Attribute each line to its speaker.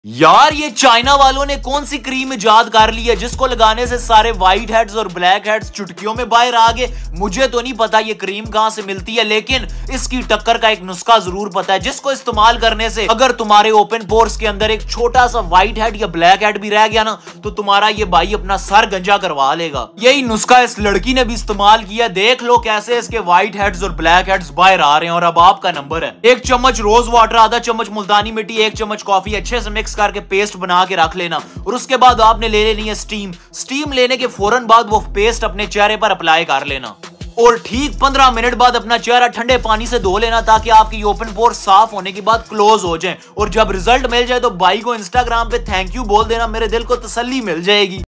Speaker 1: यार ये चाइना वालों ने कौन सी क्रीम इजाद कर ली है जिसको लगाने से सारे व्हाइट हेड्स और ब्लैक हेड्स चुटकियों में बाहर आ गए। मुझे तो नहीं पता ये क्रीम कहां से मिलती है, लेकिन इसकी टक्कर का एक नुस्खा जरूर पता है जिसको इस्तेमाल करने से अगर तुम्हारे ओपन पोर्स के अंदर एक छोटा सा व्हाइट हेड या ब्लैक हेड भी रह गया ना तो तुम्हारा ये भाई अपना सर गंजा करवा लेगा। यही नुस्खा इस लड़की ने भी इस्तेमाल किया। देख लो कैसे इसके व्हाइट हेड्स और ब्लैक हेड्स बाहर आ रहे हैं। और अब आपका नंबर है। 1 चम्मच रोज वाटर, आधा चम्मच मुल्तानी मिट्टी, 1 चम्मच कॉफी अच्छे से मिक्स करके पेस्ट बना के रख लेना। और उसके बाद आपने ले लेनी है स्टीम लेने के फौरन बाद वो पेस्ट अपने चेहरे पर अप्लाई कर लेना और ठीक 15 मिनट बाद अपना चेहरा ठंडे पानी से धो लेना ताकि आपकी ओपन पोर साफ होने के बाद क्लोज हो जाए। और जब रिजल्ट मिल जाए तो भाई को इंस्टाग्राम पे थैंक यू बोल देना, मेरे दिल को तसल्ली मिल जाएगी।